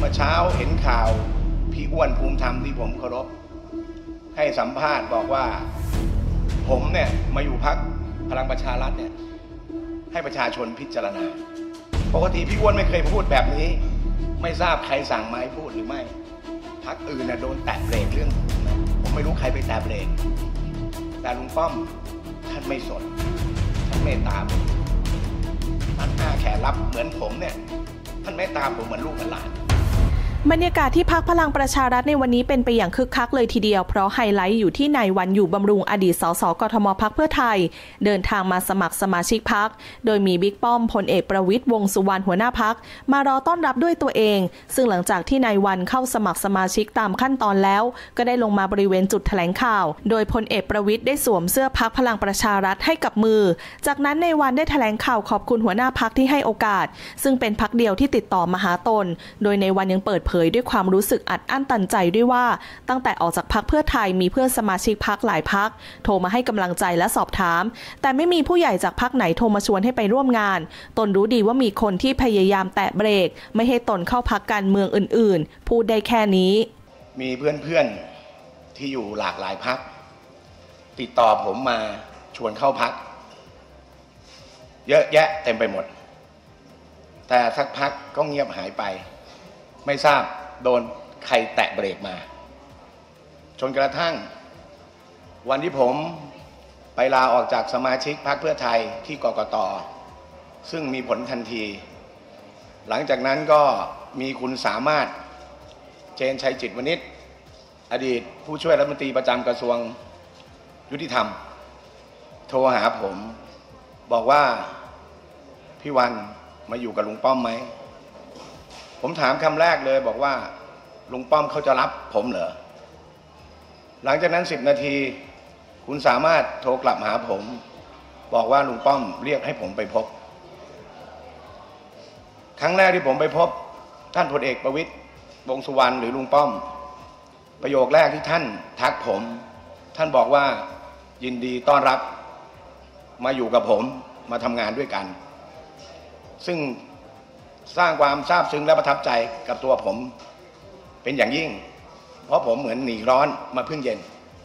มื่อเช้าเห็นข่าวพี่อ้วนภูมิธรรมที่ผมเคารพให้สัมภาษณ์บอกว่าผมเนี่ยมาอยู่พรรคพลังประชารัฐเนี่ยให้ประชาชนพิจารณาปกติพี่อ้วนไม่เคยพูดแบบนี้ไม่ทราบใครสั่งมาให้พูดหรือไม่พรรคอื่นโดนแตะเบรกเรื่องผมไม่รู้ใครไปแตะเบรกแต่ลุงป้อมท่านไม่สนท่านเมตตาผมท่านอ้าแขนรับเหมือนผมเนี่ยท่านเมตตาผมเหมือนลูกเหมือนหลานบรรยากาศที่พรรคพลังประชารัฐในวันนี้เป็นไปอย่างคึกคักเลยทีเดียวเพราะไฮไลท์อยู่ที่นายวันอยู่บำรุงอดีตสสกทมพรรคเพื่อไทยเดินทางมาสมัครสมาชิกพรรคโดยมีบิ๊กป้อมพลเอกประวิตรวงษ์สุวรรณหัวหน้าพรรคมารอต้อนรับด้วยตัวเองซึ่งหลังจากที่นายวันเข้าสมัครสมาชิกตามขั้นตอนแล้วก็ได้ลงมาบริเวณจุดแถลงข่าวโดยพลเอกประวิตรได้สวมเสื้อพรรคพลังประชารัฐให้กับมือจากนั้นนายวันได้แถลงข่าวขอบคุณหัวหน้าพรรคที่ให้โอกาสซึ่งเป็นพรรคเดียวที่ติดต่อมาหาตนโดยนายวันยังเปิดเผยด้วยความรู้สึกอัดอั้นตันใจด้วยว่าตั้งแต่ออกจากพรรคเพื่อไทยมีเพื่อนสมาชิกพรรคหลายพรรคโทรมาให้กำลังใจและสอบถามแต่ไม่มีผู้ใหญ่จากพรรคไหนโทรมาชวนให้ไปร่วมงานตนรู้ดีว่ามีคนที่พยายามแตะเบรกไม่ให้ตนเข้าพรรคการเมืองอื่นๆพูดได้แค่นี้มีเพื่อนๆที่อยู่หลากหลายพรรคติดต่อผมมาชวนเข้าพรรคเยอะแยะเต็มไปหมดแต่สักพักก็เงียบหายไปไม่ทราบโดนใครแตะเบรกมาจนกระทั่งวันที่ผมไปลาออกจากสมาชิกพรรคเพื่อไทยที่กกต.ซึ่งมีผลทันทีหลังจากนั้นก็มีคุณสามารถเจนชัยจิตวณิชอดีตผู้ช่วยรัฐมนตรีประจำกระทรวงยุติธรรมโทรหาผมบอกว่าพี่วันมาอยู่กับลุงป้อมไหมผมถามคำแรกเลยบอกว่าลุงป้อมเขาจะรับผมเหรอหลังจากนั้น10 นาทีคุณสามารถโทรกลับหาผมบอกว่าลุงป้อมเรียกให้ผมไปพบครั้งแรกที่ผมไปพบท่านพลเอกประวิตรวงษ์สุวรรณหรือลุงป้อมประโยคแรกที่ท่านทักผมท่านบอกว่ายินดีต้อนรับมาอยู่กับผมมาทำงานด้วยกันซึ่งสร้างความซาบซึ้งและประทับใจกับตัวผมเป็นอย่างยิ่งเพราะผมเหมือนหนีร้อนมาพึ่งเย็น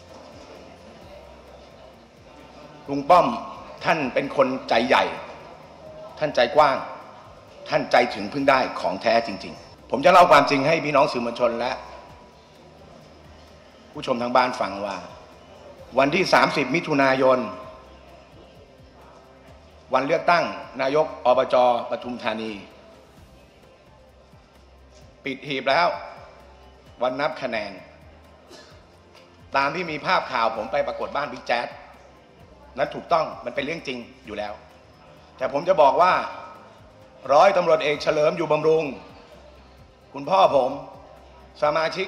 ลุงป้อมท่านเป็นคนใจใหญ่ท่านใจกว้างท่านใจถึงพึ่งได้ของแท้จริงๆผมจะเล่าความจริงให้พี่น้องสื่อมวลชนและผู้ชมทางบ้านฟังว่าวันที่30 มิถุนายนวันเลือกตั้งนายกอบจ.ปทุมธานีปิดหีบแล้ววันนับคะแนนตามที่มีภาพข่าวผมไปปรากฏบ้านบิ๊กแจ๊ดนั้นถูกต้องมันเป็นเรื่องจริงอยู่แล้วแต่ผมจะบอกว่าร้อยตำรวจเอกเฉลิมอยู่บำรุงคุณพ่อผมสมาชิก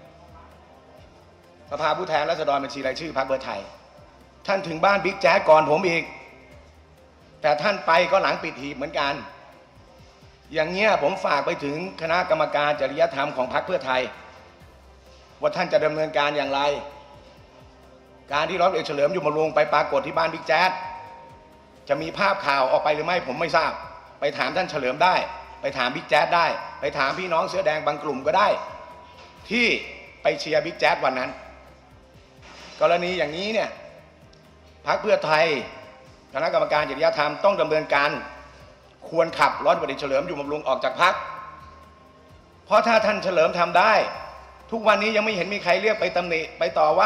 สภาผู้แทนราษฎรบัญชีรายชื่อพรรคเพื่อไทยท่านถึงบ้านบิ๊กแจ๊ดก่อนผมอีกแต่ท่านไปก็หลังปิดหีบเหมือนกันอย่างเงี้ยผมฝากไปถึงคณะกรรมการจริยธรรมของพรรคเพื่อไทยว่าท่านจะดำเนินการอย่างไรการที่ร้อยตำรวจเอกเฉลิมอยู่บำรุงไปปรากฏที่บ้านบิ๊กแจ๊ดจะมีภาพข่าวออกไปหรือไม่ผมไม่ทราบไปถามท่านเฉลิมได้ไปถามบิ๊กแจ๊ดได้ไปถามพี่น้องเสื้อแดงบางกลุ่มก็ได้ที่ไปเชียร์บิ๊กแจ๊ดวันนั้นกรณีอย่างนี้เนี่ยพรรคเพื่อไทยคณะกรรมการจริยธรรมต้องดำเนินการควรขับร้อยตำรวจเอกเฉลิมอยู่บำรุงออกจากพรรคเพราะถ้าท่านเฉลิมทำได้ทุกวันนี้ยังไม่เห็นมีใครเรียกไปตำหนิไปต่อว่า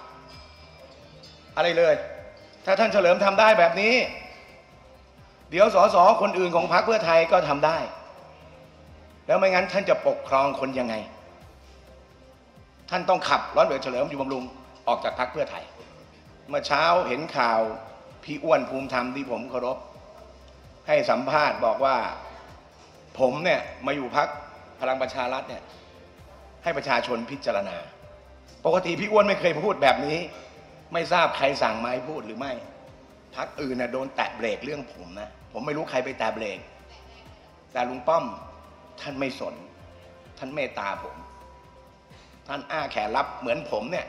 อะไรเลยถ้าท่านเฉลิมทำได้แบบนี้เดี๋ยวสสคนอื่นของพรรคเพื่อไทยก็ทำได้แล้วไม่งั้นท่านจะปกครองคนยังไงท่านต้องขับร้อยตำรวจเอกเฉลิมอยู่บำรุงออกจากพรรคเพื่อไทยเมื่อเช้าเห็นข่าวพี่อ้วนภูมิธรรมที่ผมเคารพให้สัมภาษณ์บอกว่าผมเนี่ยมาอยู่พรรคพลังประชารัฐเนี่ยให้ประชาชนพิจารณาปกติพี่อ้วนไม่เคยพูดแบบนี้ไม่ทราบใครสั่งมาให้พูดหรือไม่พรรคอื่นโดนแตะเบรกเรื่องผมนะผมไม่รู้ใครไปแตะเบรกแต่ลุงป้อมท่านไม่สนท่านเมตตาผมท่านอ้าแขนรับเหมือนผมเนี่ย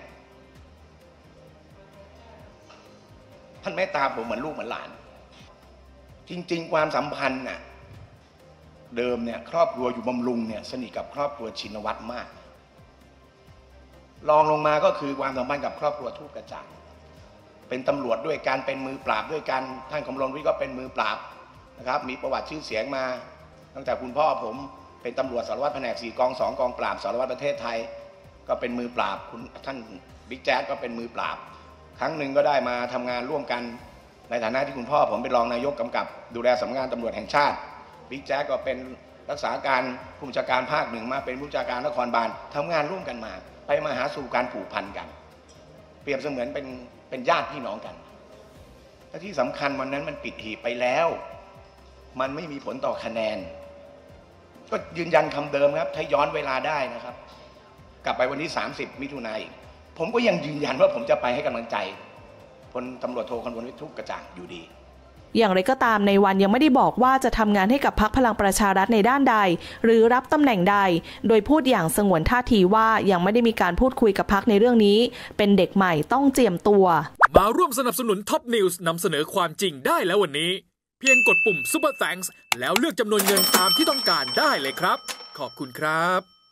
ท่านเมตตาผมเหมือนลูกเหมือนหลานจริงๆความสัมพันธ์น่ะเดิมเนี่ยครอบครัวอยู่บำรุงเนี่ยสนิทกับครอบครัวชินวัตรมากรองลงมาก็คือความสัมพันธ์กับครอบครัวทูปกระจ่างเป็นตำรวจด้วยการเป็นมือปราบด้วยกันท่านคำรณวิทย์ก็เป็นมือปราบนะครับมีประวัติชื่อเสียงมาตั้งแต่คุณพ่อผมเป็นตำรวจสารวัตรแผนก4 กอง 2 กองปราบสารวัตรประเทศไทยก็เป็นมือปราบคุณท่านบิ๊กแจ๊สก็เป็นมือปราบครั้งหนึ่งก็ได้มาทำงานร่วมกันในฐานะที่คุณพ่อผมเป็นรองนายกกำกับดูแลสำนักงานตำรวจแห่งชาติบิ๊กแจ๊สก็เป็นรักษาการผู้บัญชาการภาค 1มาเป็นผู้บัญชาการนครบาลทำงานร่วมกันมาไปมาหาสู่การผูกพันกันเปรียบเสมือนเป็นญาติพี่น้องกันและที่สำคัญวันนั้นมันปิดหีบไปแล้วมันไม่มีผลต่อคะแนนก็ยืนยันคำเดิมครับถ้าย้อนเวลาได้นะครับกลับไปวันที่30 มิถุนายนผมก็ยังยืนยันว่าผมจะไปให้กำลังใจพลตำรวจโทคำรณวิทย์ทูปกระจ่างอยู่ดีอย่างไรก็ตามในวันยังไม่ได้บอกว่าจะทำงานให้กับพรรคพลังประชารัฐในด้านใดหรือรับตำแหน่งใดโดยพูดอย่างสงวนท่าทีว่ายังไม่ได้มีการพูดคุยกับพรรคในเรื่องนี้เป็นเด็กใหม่ต้องเจียมตัวมาร่วมสนับสนุนท็อปนิวส์นำเสนอความจริงได้แล้ววันนี้เพียงกดปุ่ม Super Thanks แล้วเลือกจำนวนเงินตามที่ต้องการได้เลยครับขอบคุณครับ